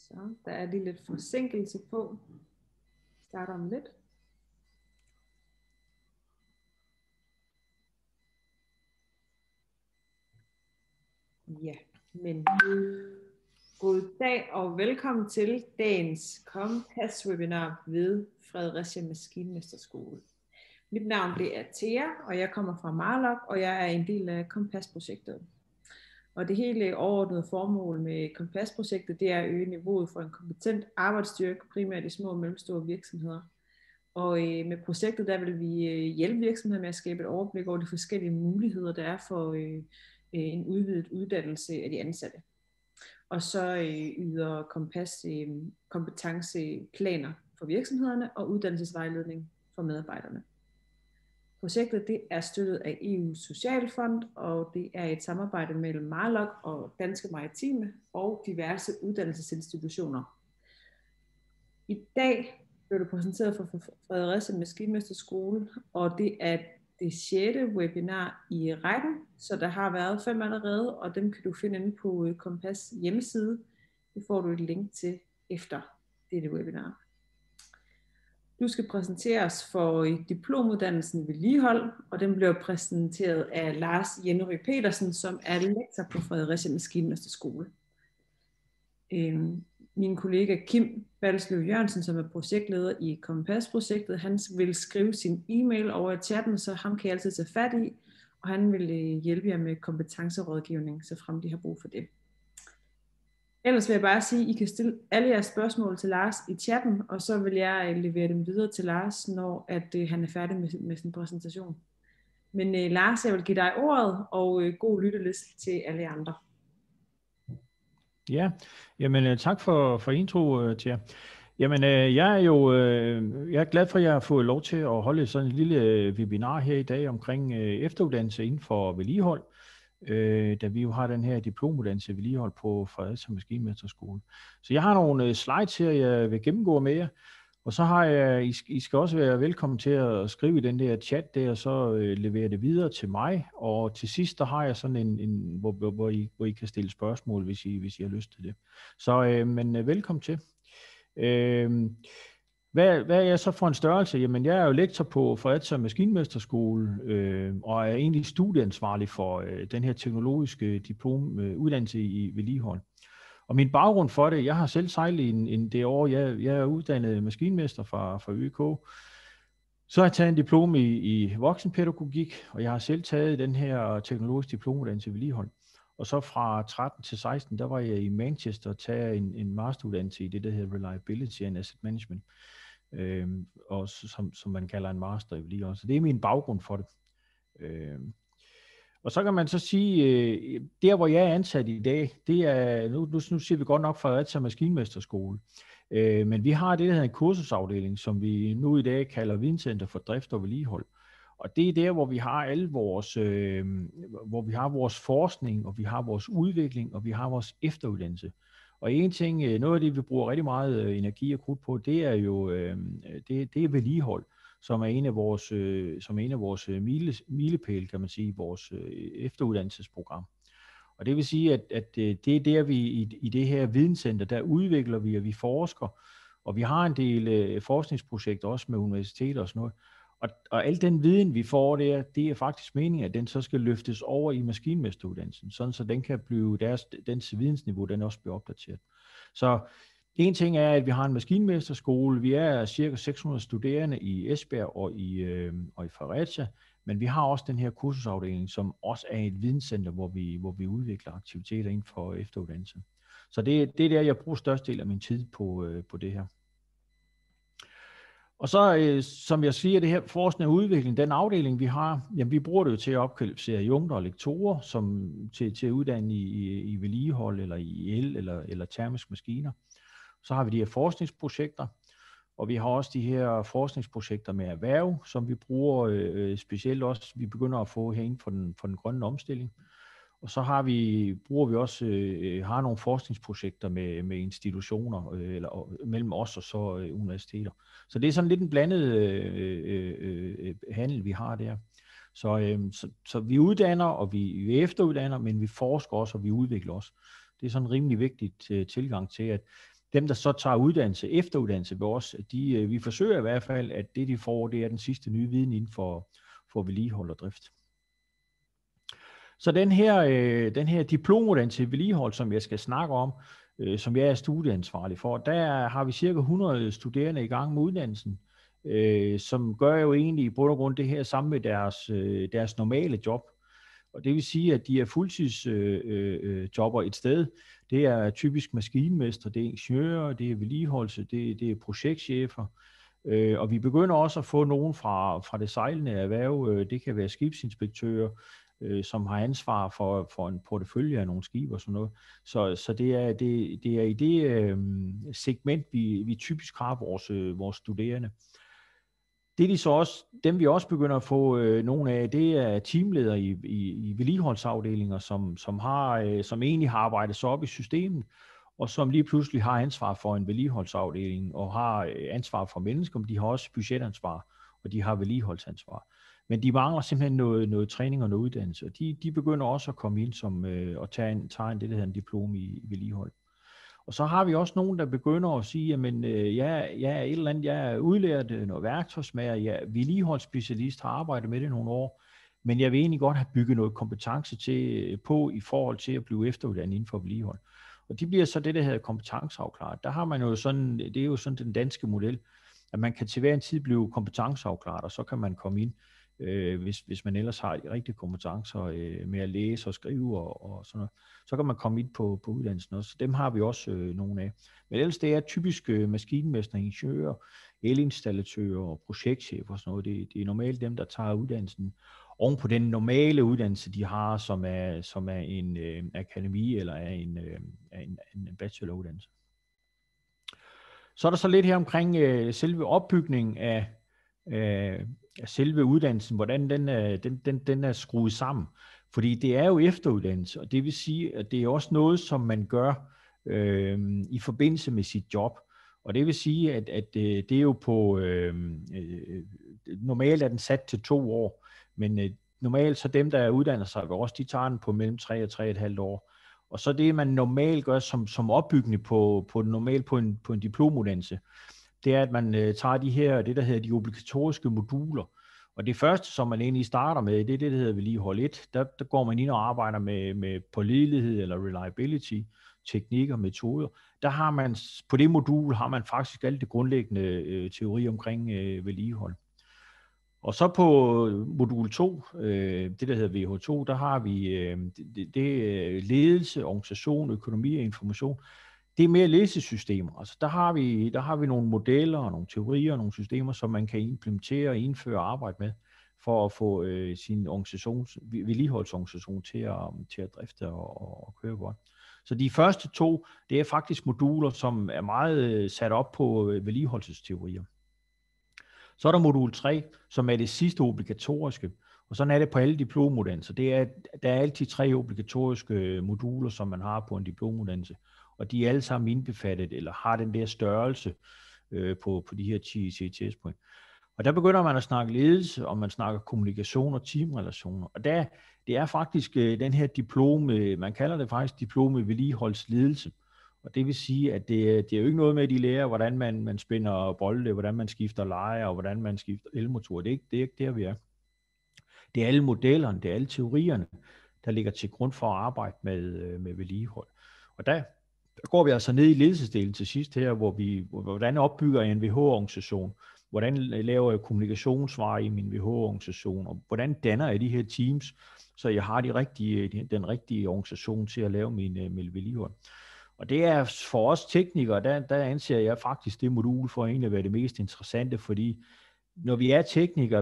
Så der er lige lidt forsinkelse på. Starter om lidt. Ja, men god dag og velkommen til dagens Kompas-webinar ved Fredericia Maskinmesterskole. Mit navn det er Thea, og jeg kommer fra Marlock, og jeg er en del af Kompas-projektet. Og det hele overordnede formål med Kompas-projektet, det er at øge niveauet for en kompetent arbejdsstyrke, primært i små og mellemstore virksomheder. Og med projektet, der vil vi hjælpe virksomheder med at skabe et overblik over de forskellige muligheder, der er for en udvidet uddannelse af de ansatte. Og så yder Kompas kompetenceplaner for virksomhederne og uddannelsesvejledning for medarbejderne. Projektet det er støttet af EU's Socialfond, og det er et samarbejde mellem Marlock og Danske Maritime og diverse uddannelsesinstitutioner. I dag blev det præsenteret for Fredericia Maskinmesterskole, og det er det 6. webinar i rækken, så der har været 5 allerede, og dem kan du finde inde på Kompas hjemmeside. Det får du et link til efter dette webinar. Du skal præsenteres for diplomuddannelsen vedligehold, og den bliver præsenteret af Lars Jennery Petersen, som er lektor på Fredericia Maskinmesterskole. Min kollega Kim Balsløv Jørgensen, som er projektleder i Kompas-projektet, han vil skrive sin e-mail over i chatten, så ham kan jeg altid tage fat i, og han vil hjælpe jer med kompetencerådgivning, så frem de har brug for det. Ellers vil jeg bare sige, at I kan stille alle jeres spørgsmål til Lars i chatten, og så vil jeg levere dem videre til Lars, når han er færdig med sin præsentation. Men Lars, jeg vil give dig ordet, og god lyttelyst til alle andre. Ja, jamen tak for intro, Thea. Jamen jeg er glad for, at jeg har fået lov til at holde sådan en lille webinar her i dag omkring efteruddannelse inden for vedligehold, da vi jo har den her diplomuddannelse vedligehold på Fredericia Maskinmesterskole. Så jeg har nogle slides her, jeg vil gennemgå med jer, og så har jeg, I skal også være velkommen til at skrive i den der chat der, og så levere det videre til mig, og til sidst der har jeg sådan hvor I kan stille spørgsmål, hvis I har lyst til det. Så men velkommen til. Hvad er jeg så for en størrelse? Jamen jeg er jo lektor på Fredericia Maskinmesterskole, og er egentlig studieansvarlig for den her teknologiske diplomuddannelse i vedligehold. Og min baggrund for det, jeg har selv sejlet det år, jeg er uddannet maskinmester fra ØK. Så har jeg taget en diplom i voksenpædagogik, og jeg har selv taget den her teknologiske diplomuddannelse i vedligehold. Og så fra 13 til 16, der var jeg i Manchester og tager en masteruddannelse i det, der hedder Reliability and Asset Management, og som man kalder en master i vedligehold. Så det er min baggrund for det. Og så kan man så sige, der hvor jeg er ansat i dag, det er, nu siger vi godt nok Fredericia Maskinmesterskole, men vi har det, der hedder en kursusafdeling, som vi nu i dag kalder Videnscenter for Drift og Vedligehold. Og det er der, hvor vi har vores forskning, og vi har vores udvikling, og vi har vores efteruddannelse. Og noget af det, vi bruger rigtig meget energi og krudt på, det er jo det er vedligehold, som er en af vores milepæle, kan man sige, vores efteruddannelsesprogram. Og det vil sige, at det er der, vi i det her videnscenter, der udvikler vi, og vi forsker, og vi har en del forskningsprojekter også med universiteter og sådan noget. Og al den viden, vi får der, det er faktisk meningen, at den så skal løftes over i maskinmesteruddannelsen, sådan så den kan blive dens vidensniveau, den også bliver opdateret. Så en ting er, at vi har en maskinmesterskole. Vi er cirka 600 studerende i Esbjerg og i Fredericia, men vi har også den her kursusafdeling, som også er et videnscenter, hvor vi udvikler aktiviteter inden for efteruddannelse. Så det er der, jeg bruger størstedelen af min tid på det her. Og så, som jeg siger, det her forskning og udvikling, den afdeling, vi har, jamen, vi bruger det jo til at opkvalificere jungler og lektorer, som til at uddanne i vedligehold, eller i el, eller termisk maskiner. Så har vi de her forskningsprojekter, og vi har også de her forskningsprojekter med erhverv, som vi bruger specielt også, vi begynder at få herinde for den grønne omstilling. Og så har nogle forskningsprojekter med institutioner eller mellem os og så universiteter. Så det er sådan lidt en blandet handel, vi har der. Så vi uddanner, og vi efteruddanner, men vi forsker også, og vi udvikler også. Det er sådan en rimelig vigtig tilgang til, at dem, der så tager uddannelse, efteruddannelse ved os, vi forsøger i hvert fald, at det de får, det er den sidste nye viden inden for vedligehold og drift. Så den her diplomuddannelse i vedligehold, som jeg skal snakke om, som jeg er studieansvarlig for, der har vi cirka 100 studerende i gang med uddannelsen, som gør jo egentlig i bund og grund det her sammen med deres normale job. Og det vil sige, at de er fuldtidsjobber et sted. Det er typisk maskinmester, det er ingeniører, det er vedligeholdelse, det er projektchefer. Og vi begynder også at få nogen fra det sejlende erhverv. Det kan være skibsinspektører, som har ansvar for en portefølje af nogle skibe og sådan noget. Så det er i det segment, vi typisk har vores studerende. Det de så også, dem vi også begynder at få nogle af, det er teamledere i vedligeholdsafdelinger, som egentlig har arbejdet sig op i systemet, og som lige pludselig har ansvar for en vedligeholdsafdeling, og har ansvar for mennesker, men de har også budgetansvar, og de har vedligeholdsansvar. Men de mangler simpelthen noget træning og noget uddannelse, og de begynder også at komme ind og tage det, der hedder en diplom i vedligehold. Og så har vi også nogen, der begynder at sige, jamen jeg er et eller andet, jeg er udlært noget værktøjsmager, jeg er vedligeholdsspecialist, har arbejdet med det nogle år, men jeg vil egentlig godt have bygget noget kompetence på i forhold til at blive efteruddannet inden for vedligehold. Og de bliver så det, der hedder kompetenceafklaret. Der har man jo sådan, det er jo sådan den danske model, at man kan til hver en tid blive kompetenceafklaret, og så kan man komme ind, hvis man ellers har rigtige kompetencer med at læse og skrive og sådan noget, så kan man komme ind på uddannelsen også. Dem har vi også nogle af. Men ellers det er typisk maskinmester, ingeniører, elinstallatører og projektchefer og sådan noget. Det er normalt dem, der tager uddannelsen oven på den normale uddannelse, de har, som er en akademi eller er en bacheloruddannelse. Så er der så lidt her omkring selve opbygningen af selve uddannelsen, hvordan den er skruet sammen. Fordi det er jo efteruddannelse, og det vil sige, at det er også noget, som man gør i forbindelse med sit job. Og det vil sige, at det er jo på, normalt er den sat til 2 år, men normalt så dem, der uddanner sig ved os, de tager den på mellem 3 og 3,5 år. Og så det, man normalt gør som opbygning på en diplomuddannelse, det er, at man tager det der hedder de obligatoriske moduler. Og det første, som man egentlig starter med, det er det, der hedder vedligehold 1. Der går man ind og arbejder med pålidelighed eller reliability, teknikker, metoder. Der har man, på det modul har man faktisk alt det grundlæggende teori omkring vedligehold. Og så på modul 2, det der hedder VH2, der har vi det ledelse, organisation, økonomi og information. Det er mere ledelsessystemer. Altså der har vi nogle modeller og nogle teorier og nogle systemer, som man kan implementere og indføre og arbejde med, for at få sin vedligeholdsorganisation til at drifte og køre godt. Så de første 2, det er faktisk moduler, som er meget sat op på vedligeholdelsesteorier. Så er der modul 3, som er det sidste obligatoriske, og sådan er det på alle diplomuddannelser. Der er altid 3 obligatoriske moduler, som man har på en diplomuddannelse, og de er alle sammen indbefattet, eller har den der størrelse på de her 10 CTS-point. Og der begynder man at snakke ledelse, og man snakker kommunikation og teamrelationer. Og det er faktisk den her diplom, man kalder det faktisk diplom i vedligeholdsledelse. Og det vil sige, at det er jo ikke noget med, at de lærer, hvordan man spænder bolde, hvordan man skifter lejer, og hvordan man skifter elmotor. Det er ikke der, vi er. Det er alle modellerne, det er alle teorierne, der ligger til grund for at arbejde med vedligehold. Og der går vi altså ned i ledelsesdelen til sidst her, hvordan opbygger jeg en VH-organisation, hvordan laver jeg kommunikationsveje i min VH-organisation, og hvordan danner jeg de her teams, så jeg har den rigtige organisation til at lave min vedligehold. Og det er for os teknikere, der anser jeg faktisk det modul for egentlig at være det mest interessante, fordi når vi er teknikere,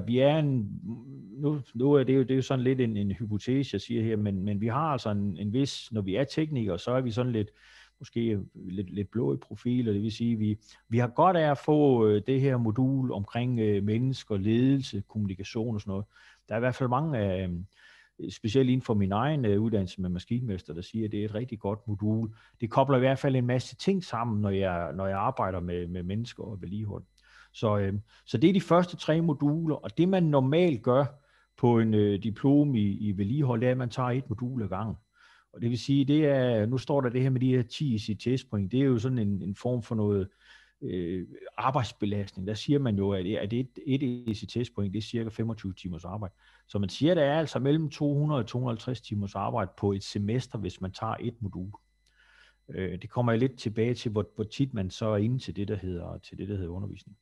nu er det jo sådan lidt en hypotese, jeg siger her, men vi har altså en vis, når vi er teknikere, så er vi sådan måske lidt blå i profil, og det vil sige, vi har godt af at få det her modul omkring mennesker, ledelse, kommunikation og sådan noget. Der er i hvert fald mange, specielt inden for min egen uddannelse med maskinmester, der siger, at det er et rigtig godt modul. Det kobler i hvert fald en masse ting sammen, når jeg arbejder med mennesker og vedligehold. Så det er de første 3 moduler, og det man normalt gør på en diplom i vedligehold, det er, at man tager et modul ad gangen. Og det vil sige, det er, nu står der det her med de her 10 ECTS-point, det er jo sådan en form for noget arbejdsbelastning. Der siger man jo, at et ECTS-point, det er cirka 25 timers arbejde. Så man siger, at der er altså mellem 200 og 250 timers arbejde på et semester, hvis man tager et modul. Det kommer jeg lidt tilbage til, hvor tit man så er inde til det, der hedder undervisning.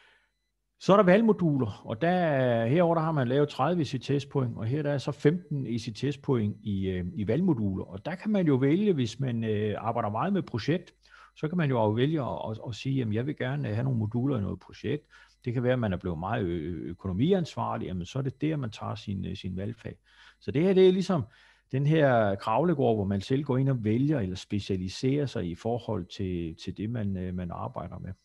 Så er der valgmoduler, og herover der har man lavet 30 ECTS-point, og her der er så 15 ECTS-point i valgmoduler. Og der kan man jo vælge, hvis man arbejder meget med projekt, så kan man jo vælge at sige, at jeg vil gerne have nogle moduler i noget projekt. Det kan være, at man er blevet meget økonomiansvarlig, jamen så er det der, man tager sin valgfag. Så det her, det er ligesom den her kravlegård, hvor man selv går ind og vælger eller specialiserer sig i forhold til det, man arbejder med.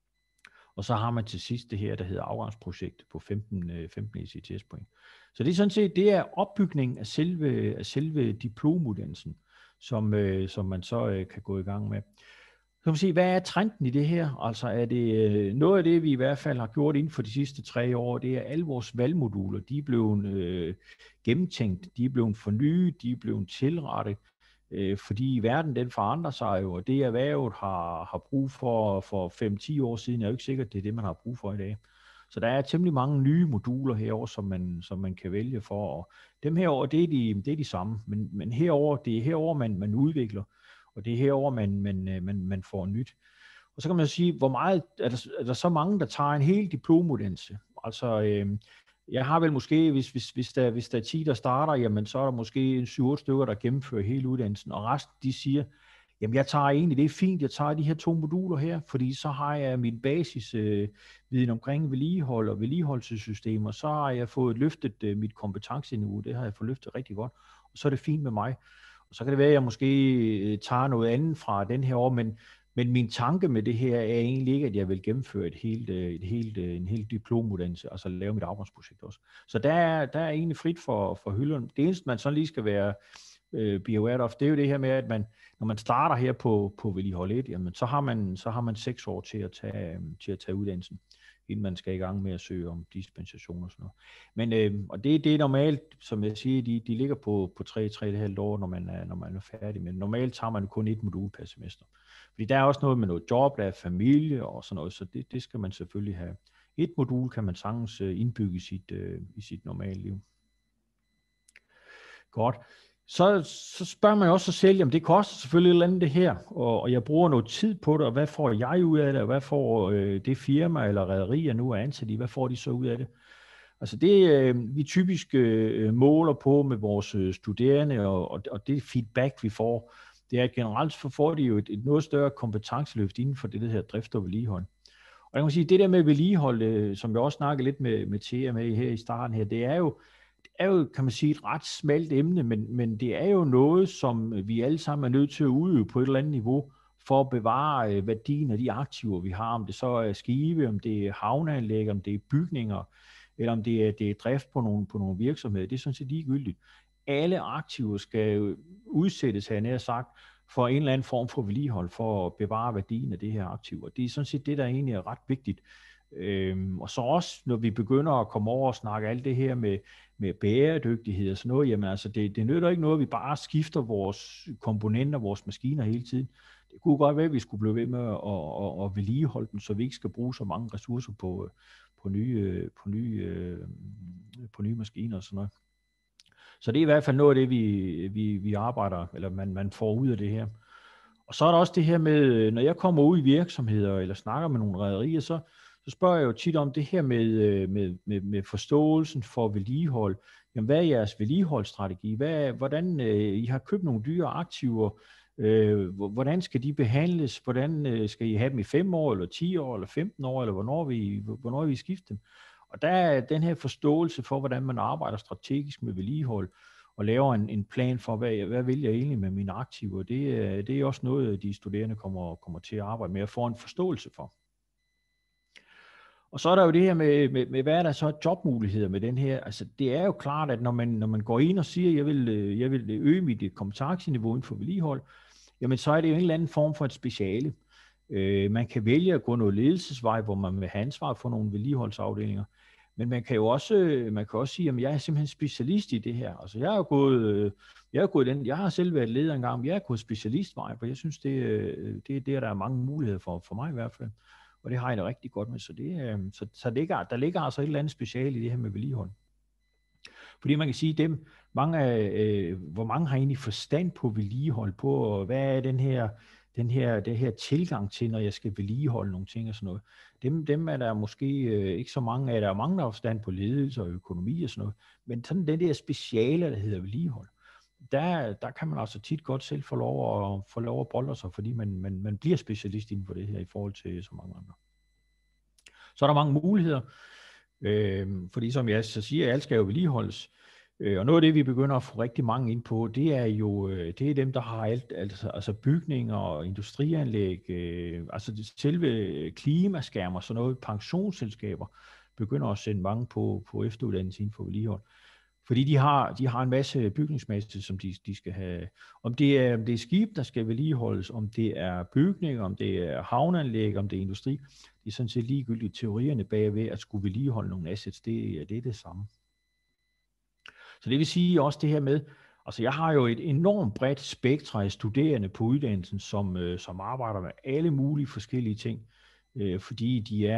Og så har man til sidst det her, der hedder afgangsprojekt på 15 ECTS-point. Så det er sådan set, det er opbygningen af selve diplomuddannelsen, som man så kan gå i gang med. Så kan man sige, hvad er trenden i det her? Altså er det noget af det, vi i hvert fald har gjort inden for de sidste 3 år, det er alle vores valgmoduler, de er blevet gennemtænkt, de er blevet fornyet, de er blevet tilrettet, fordi verden den forandrer sig jo, og det erhvervet har brug for 5-10 år siden, er jo ikke sikkert, det er det, man har brug for i dag. Så der er temmelig mange nye moduler herover, som man kan vælge for, og dem herover, det er de samme, men herover, det er herover, man udvikler, og det er herover, man får nyt. Og så kan man sige, hvor meget er der så mange, der tager en hel diplomuddannelse? Altså, jeg har vel måske, hvis der er 10, der starter, jamen så er der måske 7-8 stykker, der gennemfører hele uddannelsen, og resten, de siger, jamen jeg tager egentlig, det er fint, jeg tager de her 2 moduler her, fordi så har jeg min basisviden omkring vedligehold og vedligeholdelsessystemer, så har jeg fået løftet mit kompetenceniveau, det har jeg fået løftet rigtig godt, og så er det fint med mig. Og så kan det være, at jeg måske tager noget andet fra den her år, men min tanke med det her er egentlig ikke, at jeg vil gennemføre en helt diplomuddannelse, altså lave mit afgangsprojekt også. Så der er egentlig frit for hylderne. Det eneste, man sådan lige skal være be aware of, det er jo det her med, at når man starter her på vedligehold 1, jamen, så har man 6 år til at tage uddannelsen, inden man skal i gang med at søge om dispensation og sådan noget. Men, og det er normalt, som jeg siger, de ligger på 3,5 år, når man er færdig. Men normalt tager man kun et modul per semester. Fordi der er også noget med noget job, der er familie og sådan noget, så det skal man selvfølgelig have. Et modul kan man sagtens indbygge i sit normale liv. Godt. Så spørger man også sig selv, jamen det koster selvfølgelig et eller andet det her, og jeg bruger noget tid på det, og hvad får jeg ud af det, og hvad får det firma eller rederi, jeg nu er ansat i, hvad får de så ud af det? Altså det vi typisk måler på med vores studerende, og det feedback vi får, det er at generelt så får de jo et noget større kompetenceløft inden for det her drift og vedligehold. Og jeg kan sige, det der med vedligehold, som jeg også snakkede lidt med Thea med her i starten her, det er jo, kan man sige, et ret smalt emne, men det er jo noget, som vi alle sammen er nødt til at udøve på et eller andet niveau, for at bevare værdien af de aktiver, vi har, om det så er skibe, om det er havneanlæg, om det er bygninger, eller om det er drift på nogle virksomheder. Det er sådan set ligegyldigt. Alle aktiver skal udsættes, har jeg nær sagt, for en eller anden form for vedligehold, for at bevare værdien af det her aktiver. Det er sådan set det, der egentlig er ret vigtigt. Og så også, når vi begynder at komme over og snakke alt det her med bæredygtighed og sådan noget, jamen altså det nytter ikke noget, at vi bare skifter vores komponenter, vores maskiner hele tiden. Det kunne godt være, at vi skulle blive ved med at vedligeholde dem, så vi ikke skal bruge så mange ressourcer på nye maskiner og sådan noget. Så det er i hvert fald noget af det, vi arbejder, eller man får ud af det her. Og så er der også det her med, når jeg kommer ud i virksomheder, eller snakker med nogle rederier, så spørger jeg jo tit om det her med forståelsen for vedligehold. Jamen, hvad er jeres vedligeholdsstrategi? Hvordan I har købt nogle dyre aktiver? Hvordan skal de behandles? Hvordan skal I have dem i 5 år, eller 10 år, eller 15 år, eller hvornår vi skifte dem? Og der er den her forståelse for, hvordan man arbejder strategisk med vedligehold, og laver en plan for, hvad vil jeg egentlig med mine aktiver. Det er også noget, de studerende kommer til at arbejde med, at få en forståelse for. Og så er der jo det her med hvad er der så jobmuligheder med den her. Altså det er jo klart, at når man går ind og siger, jeg vil øge mit kompetenceniveau inden for vedligehold, jamen så er det jo en eller anden form for et speciale. Man kan vælge at gå noget ledelsesvej, hvor man vil have ansvar for nogle vedligeholdsafdelinger. Men man kan jo også sige, at jeg er simpelthen specialist i det her. Altså jeg har selv været leder engang, men jeg er gået specialistvej, for jeg synes, det der er mange muligheder for mig i hvert fald. Og det har jeg da rigtig godt med. Så der ligger altså et eller andet speciale i det her med vedligehold. Fordi man kan sige, hvor mange har egentlig forstand på vedligehold, på hvad er det her tilgang til, når jeg skal vedligeholde nogle ting og sådan noget. Dem er der måske ikke så mange af. Der er mange, der har forstand på ledelse og økonomi og sådan noget. Men sådan den der speciale, der hedder vedligehold, der kan man altså tit godt selv få lov at bolle sig, fordi man bliver specialist inden for det her i forhold til så mange andre. Så er der mange muligheder, fordi som jeg så siger, alt skal jo vedligeholdes. Og noget af det, vi begynder at få rigtig mange ind på, det er dem, der har alt, altså bygninger og industrianlæg, altså selve klimaskærmer og sådan noget. Pensionsselskaber begynder at sende mange på efteruddannelse inden for vedligehold. Fordi de har en masse bygningsmasse, som de skal have. Om det er skib, der skal vedligeholdes, om det er bygninger, om det er havneanlæg, om det er industri. Det er sådan set ligegyldigt teorierne bagved at skulle vedligeholde nogle assets. Det er det samme. Så det vil sige også det her med, altså jeg har jo et enormt bredt spektre af studerende på uddannelsen, som arbejder med alle mulige forskellige ting, fordi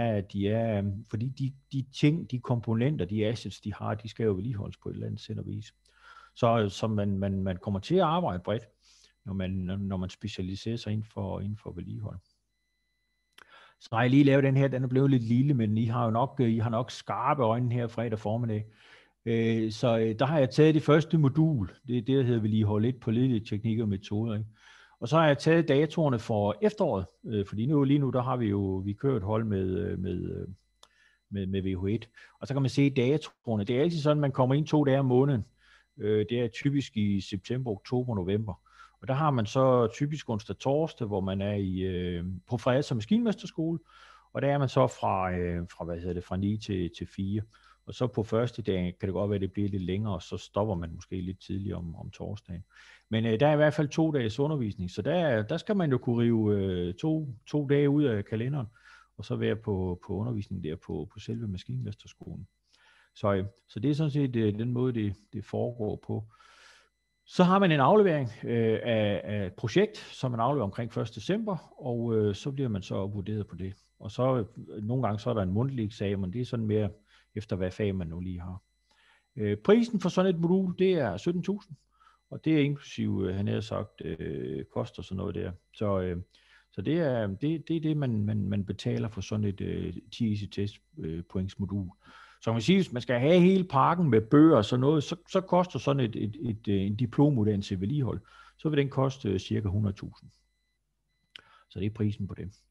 de ting, de komponenter, de assets, de har, de skal jo vedligeholdes på et eller andet sæt og vis. Så man kommer til at arbejde bredt, når man specialiserer sig inden for vedligehold. Så har jeg lige lavet den her, den er blevet lidt lille, men I har nok skarpe øjne her fredag formiddag. Så der har jeg taget det første modul, det er det, der hedder vedligehold 1 på ledelse, teknik og metoder. Ikke? Og så har jeg taget datorerne for efteråret, fordi lige nu der har vi kørt et hold med VH1. Og så kan man se datorerne. Det er altid sådan, man kommer ind 2 dage om måneden. Det er typisk i september, oktober, november. Og der har man så typisk onsdag torsdag, hvor man er på Frederik som maskinmesterskole. Og der er man så fra 9 til 4. Og så på første dag kan det godt være, at det bliver lidt længere, og så stopper man måske lidt tidligere om torsdagen. Men der er i hvert fald 2 dages undervisning, så der skal man jo kunne rive to dage ud af kalenderen, og så være på undervisning der på selve maskinmesterskolen. Så det er sådan set den måde, det foregår på. Så har man en aflevering af et projekt, som man afleverer omkring 1. december, og så bliver man så vurderet på det. Og så nogle gange så er der en mundtlig eksamen, det er sådan mere efter hvad fag man nu lige har. Prisen for sådan et modul, det er 17.000, og det er inklusive, han havde sagt, kost og sådan noget der. Så det er det, man betaler for sådan et 10 test points modul. Så kan man sige, hvis man skal have hele pakken med bøger og sådan noget, så koster sådan en diplomuddannelse vedligehold, så vil den koste cirka 100.000. Så det er prisen på det.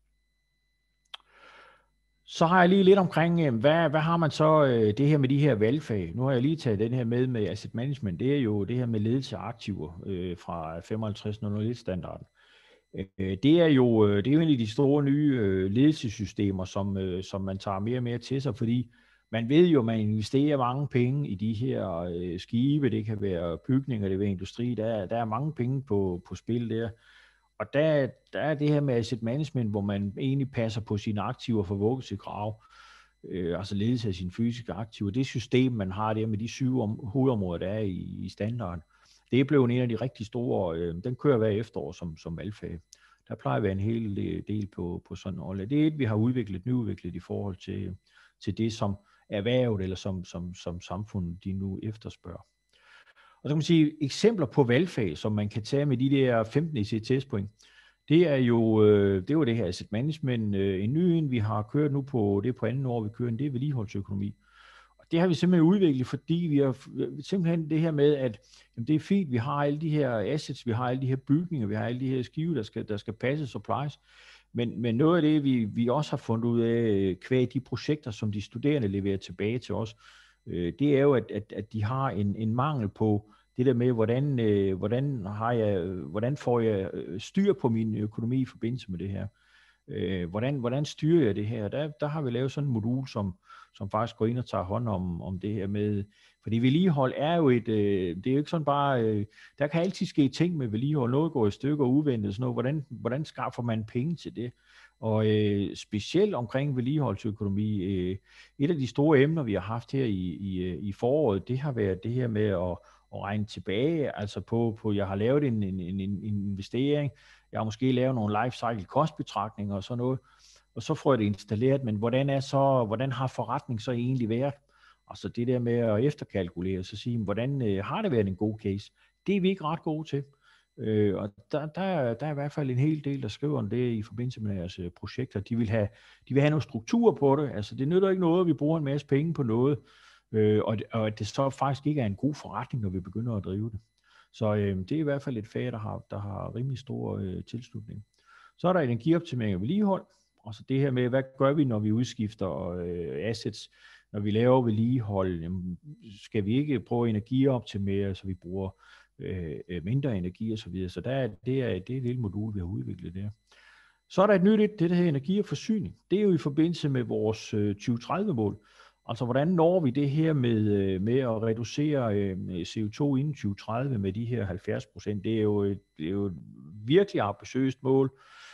Så har jeg lige lidt omkring, hvad har man så det her med de her valgfag? Nu har jeg lige taget den her med asset management. Det er jo det her med ledelse af aktiver fra 55001-standarden. Det er jo en af de store nye ledelsessystemer, som man tager mere og mere til sig, fordi man ved jo, at man investerer mange penge i de her skibe. Det kan være bygninger, det kan være industri. Der er mange penge på spil der. Og der er det her med asset management, hvor man egentlig passer på sine aktiver fra vugge til grav, altså ledelse af sine fysiske aktiver. Det system, man har der med de 7 hovedområder, der er i standarden, det er blevet en af de rigtig store, den kører hver efterår som valgfag. Der plejer at være en hel del på sådan noget. Det er et, vi har nyudviklet i forhold til det, som erhvervet eller som samfundet de nu efterspørger. Og så kan man sige, eksempler på valgfag, som man kan tage med de der 15 ECTS-point, det er jo det her asset management. En ny en, vi har kørt nu på 2. år, vi kører, det er vedligeholdsøkonomi. Og det har vi simpelthen udviklet, fordi vi har simpelthen det her med, at jamen, det er fint, vi har alle de her assets, vi har alle de her bygninger, vi har alle de her skive, der skal passe supplies. Men noget af det, vi også har fundet ud af, kvæg de projekter, som de studerende leverer tilbage til os, det er jo, at de har en mangel på det der med, hvordan får jeg styr på min økonomi i forbindelse med det her. Hvordan styrer jeg det her? Der har vi lavet sådan et modul, som faktisk går ind og tager hånd om det her med, fordi vedligehold er jo det er jo ikke sådan bare, der kan altid ske ting med vedligehold, noget går i stykker og uventet, sådan noget, hvordan skaffer man penge til det? Og specielt omkring vedligeholdsøkonomi, et af de store emner, vi har haft her i foråret, det har været det her med at regne tilbage, altså på jeg har lavet en investering, jeg har måske lavet nogle life cycle kostbetragtninger og sådan noget, og så får jeg det installeret, men hvordan har forretningen så egentlig været? Altså det der med at efterkalkulere, så sige, hvordan har det været en god case? Det er vi ikke ret gode til. Og der er i hvert fald en hel del, der skriver om det i forbindelse med deres projekter. De vil have noget struktur på det. Altså det nytter ikke noget, at vi bruger en masse penge på noget, og at det så faktisk ikke er en god forretning, når vi begynder at drive det. Så det er i hvert fald et fag, der har rimelig stor tilslutning. Så er der energioptimering og vedligehold. Altså det her med, hvad gør vi, når vi udskifter assets, når vi laver vedligehold? Skal vi ikke prøve at energioptimere, så vi bruger mindre energi og så videre. Så det er et lille modul, vi har udviklet der. Så er der et nyt, det der hedder energi og forsyning. Det er jo i forbindelse med vores 2030-mål. Altså hvordan når vi det her med at reducere CO2 inden 2030 med de her 70%. Det er jo et virkelig ambitiøst mål.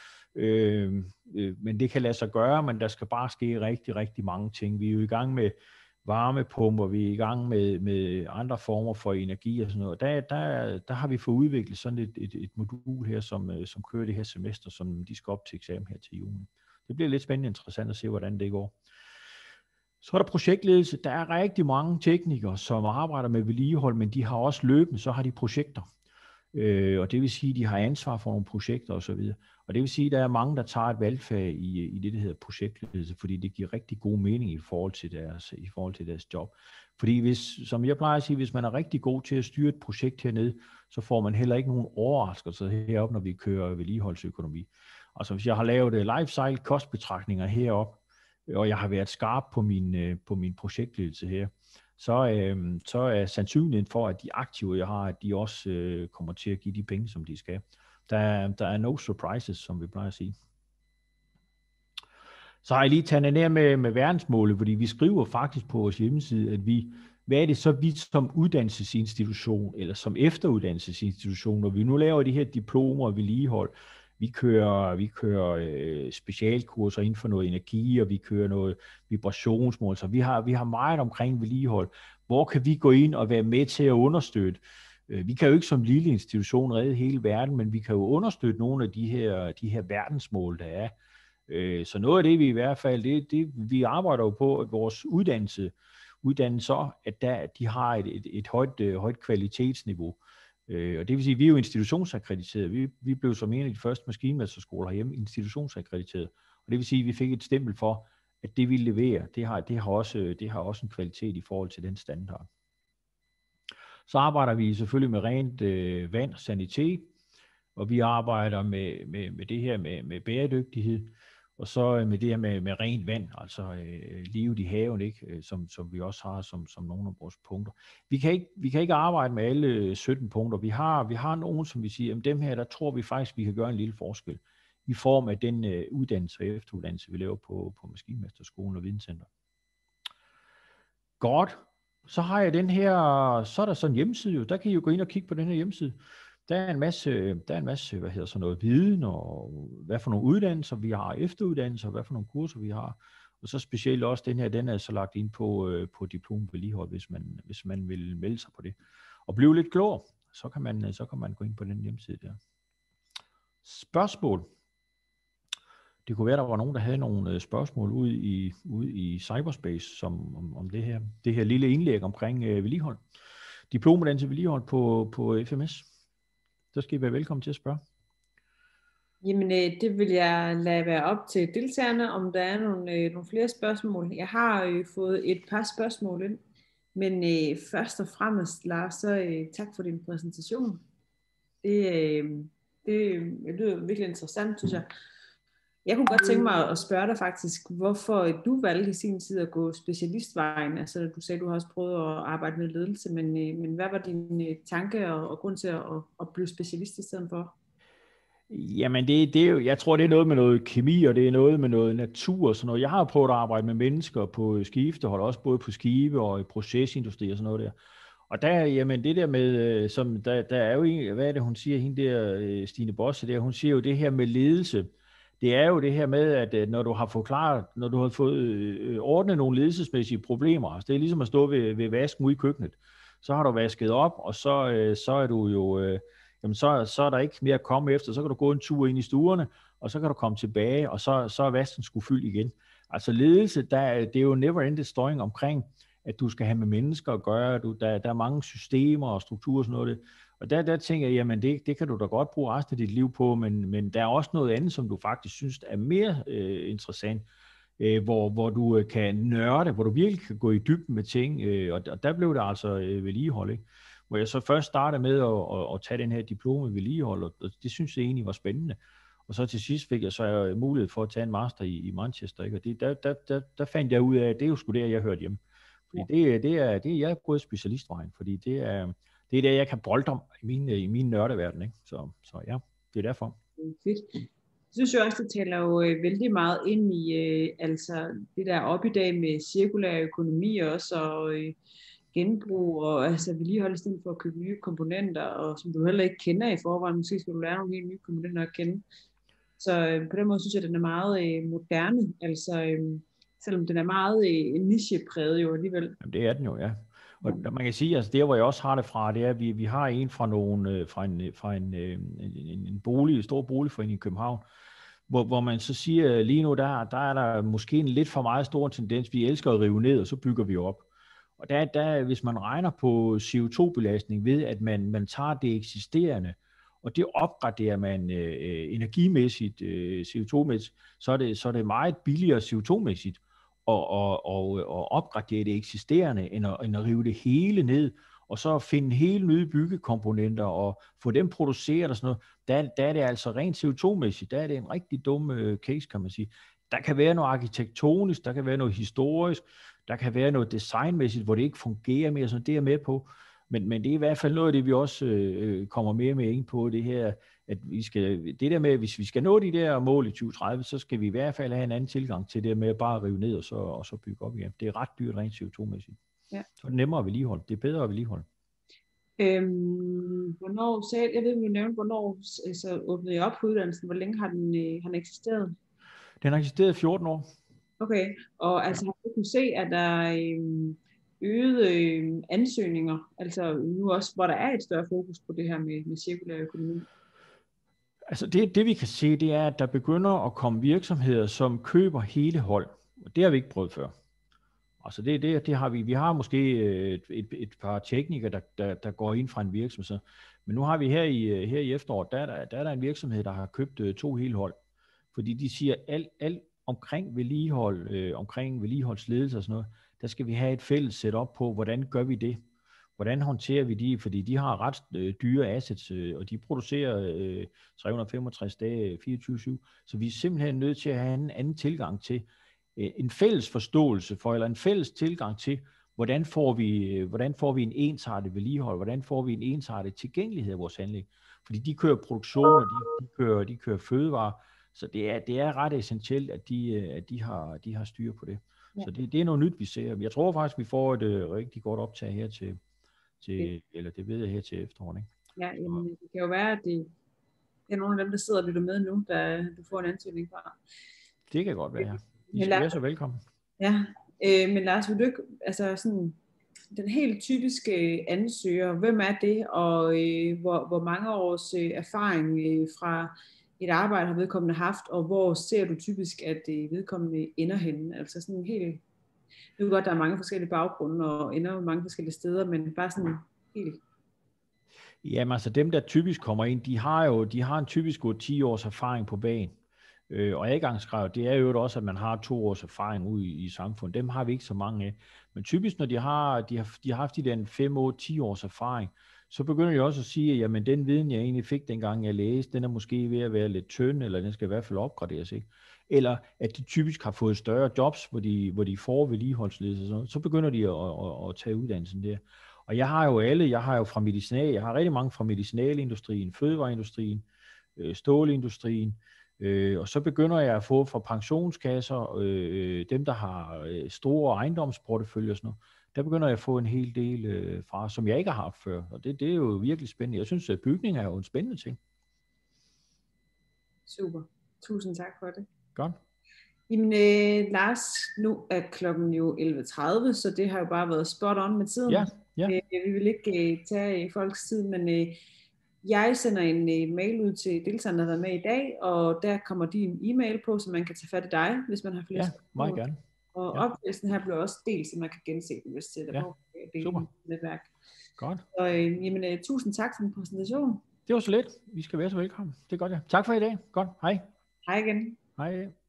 Men det kan lade sig gøre, men der skal bare ske rigtig, rigtig mange ting. Vi er jo i gang med varmepumper, vi er i gang med andre former for energi og sådan noget. Der har vi fået udviklet sådan et modul her, som kører det her semester, som de skal op til eksamen her til juni. Det bliver lidt spændende interessant at se, hvordan det går. Så er der projektledelse. Der er rigtig mange teknikere, som arbejder med vedligehold, men de har også løbende, så har de projekter. Og det vil sige, at de har ansvar for nogle projekter og så videre. Og det vil sige, at der er mange, der tager et valgfag i det, der hedder projektledelse, fordi det giver rigtig god mening i forhold til deres job. Fordi som jeg plejer at sige, hvis man er rigtig god til at styre et projekt hernede, så får man heller ikke nogen overraskelser heroppe, når vi kører vedligeholdsøkonomi. Altså hvis jeg har lavet life cycle kostbetragtninger heroppe, og jeg har været skarp på min projektledelse her, så er sandsynligheden for, at de aktiver, jeg har, at de også kommer til at give de penge, som de skal. Der er no surprises, som vi plejer at sige. Så har jeg lige taget ned med verdensmålet, fordi vi skriver faktisk på vores hjemmeside, at hvad er det så vi som uddannelsesinstitution, eller som efteruddannelsesinstitution, når vi nu laver de her diplomer og vedligehold, vi kører specialkurser inden for noget energi, og vi kører noget vibrationsmål, så vi har meget omkring vedligehold. Hvor kan vi gå ind og være med til at understøtte? Vi kan jo ikke som lille institution redde hele verden, men vi kan jo understøtte nogle af de her verdensmål, der er. Så noget af det, vi i hvert fald, vi arbejder jo på, at vores uddannelser, at de har et højt kvalitetsniveau. Og det vil sige, at vi er jo institutionsakkrediteret. Vi blev som en af de første maskinmesterskoler herhjemme institutionsakkrediteret. Og det vil sige, at vi fik et stempel for, at det vi leverer, det har også en kvalitet i forhold til den standard. Så arbejder vi selvfølgelig med rent vand og sanitet, og vi arbejder med det her med bæredygtighed, og så med det her med rent vand, altså livet i haven, ikke? Som vi også har som nogle af vores punkter. Vi kan ikke arbejde med alle 17 punkter. Vi har nogle, som vi siger, dem her, der tror vi faktisk, vi kan gøre en lille forskel i form af den uddannelse og efteruddannelse, vi laver på Maskinmesterskolen og Videnscenter. Godt. Så har jeg den her, så er der sådan en hjemmeside jo. Der kan I jo gå ind og kigge på den her hjemmeside. Der er en masse, viden, og hvad for nogle uddannelser vi har, efteruddannelser, hvad for nogle kurser vi har. Og så specielt også den er så lagt ind på diplom vedligehold, hvis man vil melde sig på det. Og blive lidt klogere, så kan man gå ind på den hjemmeside der. Spørgsmål. Det kunne være, der var nogen, der havde nogle spørgsmål ude i cyberspace om det her lille indlæg omkring vedligehold. Diplomuddannelse vedligehold på FMS. Så skal I være velkommen til at spørge. Jamen, det vil jeg lade være op til deltagerne, om der er nogle flere spørgsmål. Jeg har fået et par spørgsmål ind, men først og fremmest, Lars, så tak for din præsentation. Det lyder virkelig interessant, synes jeg. Jeg kunne godt tænke mig at spørge dig faktisk, hvorfor du valgte i sin tid at gå specialistvejen. Altså du sagde, du har også prøvet at arbejde med ledelse, men hvad var din tanke og grund til at blive specialist i stedet for? Jamen det er jo, jeg tror det er noget med noget kemi, og det er noget med noget natur og sådan noget. Jeg har prøvet at arbejde med mennesker på skiftehold, også både på skibe og i procesindustri og sådan noget der. Og der, jamen det der med, der er jo, hvad er det hun siger, hende der, Stine Bosse der, hun siger jo det her med ledelse. det er jo det her med, at når du har fået ordnet nogle ledelsesmæssige problemer, altså det er ligesom at stå ved vasken ude i køkkenet, så har du vasket op, og så er du jo, jamen så er der ikke mere at komme efter, så kan du gå en tur ind i stuerne, og så kan du komme tilbage, og så er vasken sgu fyldt igen. Altså ledelse, det er jo never ending story omkring, at du skal have med mennesker at gøre, der er mange systemer og strukturer og sådan noget. Og der tænker jeg, jamen det kan du da godt bruge resten af dit liv på, men der er også noget andet, som du faktisk synes er mere interessant, hvor du kan nørde, hvor du virkelig kan gå i dybden med ting, og der blev det altså vedligehold, ikke? Hvor jeg så først startede med at tage den her diplom i vedligehold, og det synes jeg egentlig var spændende. Og så til sidst fik jeg så mulighed for at tage en master i Manchester, ikke? Og der fandt jeg ud af, at det er jo sgu der, jeg hørte hjemme. Fordi jeg er gået specialistvejen, fordi det er der, jeg kan bolde om i min nørdeverden, ikke? Så ja, det er derfor. Fedt. Jeg synes jo også, det taler jo vældig meget ind i altså det der op i dag med cirkulær økonomi også, og genbrug, og altså vedligeholde i stedet for at købe nye komponenter, og som du heller ikke kender i forvejen, måske skal du lære nogle helt nye komponenter at kende. Så på den måde synes jeg, at den er meget moderne, altså selvom den er meget nichepræget jo alligevel. Jamen, det er den jo, ja. Og man kan sige, altså der hvor jeg også har det fra, det er, at vi har en fra en bolig, stor boligforening i København, hvor man så siger, lige nu der er der måske en lidt for meget stor tendens, vi elsker at rive ned, og så bygger vi op. Og der hvis man regner på CO2-belastning ved, at man tager det eksisterende, og det opgraderer man energimæssigt, CO2-mæssigt, så er det meget billigere CO2-mæssigt og opgradere det eksisterende, end at rive det hele ned, og så finde hele nye byggekomponenter og få dem produceret og sådan noget. Der er det altså rent CO2-mæssigt, der er det en rigtig dum case, kan man sige. Der kan være noget arkitektonisk, der kan være noget historisk, der kan være noget designmæssigt, hvor det ikke fungerer mere, så det er med på. Men det er i hvert fald noget af det, vi også kommer mere med ind på, det her, at det der med, hvis vi skal nå de der mål i 2030, så skal vi i hvert fald have en anden tilgang til det med at bare rive ned og så bygge op igen. Det er ret dyrt rent CO2-mæssigt. Ja. Så er det nemmere at vedligeholde. Det er bedre at vedligeholde. Jeg ved, du nævnte, hvornår så åbnede jeg op på uddannelsen. Hvor længe har den eksisteret? Den har eksisteret 14 år. Okay, og altså har du kunnet se, at der øgede ansøgninger, altså nu også, hvor der er et større fokus på det her med cirkulær økonomi? Altså det vi kan se, det er, at der begynder at komme virksomheder, som køber hele hold. Og det har vi ikke prøvet før. Altså det har vi. Vi har måske et par teknikere, der går ind fra en virksomhed. Men nu har vi her i efteråret, der er der en virksomhed, der har købt 2 hele hold. Fordi de siger, alt omkring vedligehold, omkring vedligeholdsledelse og sådan noget, der skal vi have et fælles setup på, hvordan gør vi det? Hvordan håndterer vi de? Fordi de har ret dyre assets, og de producerer 365 dage, 24/7. Så vi er simpelthen nødt til at have en anden tilgang til, en fælles forståelse for, eller en fælles tilgang til, hvordan får vi en ensartet vedligehold, hvordan får vi en ensartet tilgængelighed af vores anlæg. Fordi de kører produktion, og de kører fødevarer, så det er ret essentielt, at de har styr på det. Ja. Så det er noget nyt, vi ser. Jeg tror faktisk, vi får et rigtig godt optag her til eller det ved jeg her til efteråret, ikke? Ja, jamen, det kan jo være, at det er nogle af dem, der sidder og lytter med nu, der du får en ansøgning fra. Det kan godt være, ja. I skal være så velkommen. Ja, men Lars, vil du ikke, altså sådan, den helt typiske ansøger, hvem er det, og hvor mange års erfaring fra et arbejde har vedkommende haft, og hvor ser du typisk, at vedkommende ender henne? Altså sådan helt, jeg ved godt, der er mange forskellige baggrunde, og ender mange forskellige steder, men bare sådan helt. Jamen altså dem, der typisk kommer ind, de har en typisk 10 års erfaring på bagen. Og adgangskrav, det er jo også, at man har 2 års erfaring ude i samfundet. Dem har vi ikke så mange af. Men typisk, når de har haft de der 5-10 års erfaring, så begynder de også at sige, at jamen, den viden, jeg egentlig fik, dengang jeg læste, den er måske ved at være lidt tynd, eller den skal i hvert fald opgraderes, ikke? Eller at de typisk har fået større jobs, hvor de får vedligeholdsledelse, så begynder de at tage uddannelsen der. Og jeg har jo fra medicinal, jeg har rigtig mange fra medicinalindustrien, fødevareindustrien, stålindustrien, og så begynder jeg at få fra pensionskasser, dem der har store ejendomsporteføljer og sådan noget, der begynder jeg at få en hel del fra, som jeg ikke har haft før, og det er jo virkelig spændende. Jeg synes, at bygning er jo en spændende ting. Super. Tusind tak for det. Godt. Jamen, Lars, nu er klokken jo 11:30, så det har jo bare været spot on med tiden. Ja. Vi vil ikke tage folks tid, men jeg sender en mail ud til deltagerne, der har været med i dag, og der kommer din e-mail på, så man kan tage fat i dig, hvis man har flere spørgsmål. Meget gerne. Og oplæsningen her bliver også delt, så man kan gense den, hvis det er super. Netværk. Godt. Og tusind tak for din præsentation. Det var så let. Vi skal være så velkommen. Det er godt, ja. Tak for i dag. Godt. Hej. Hej igen. Hej.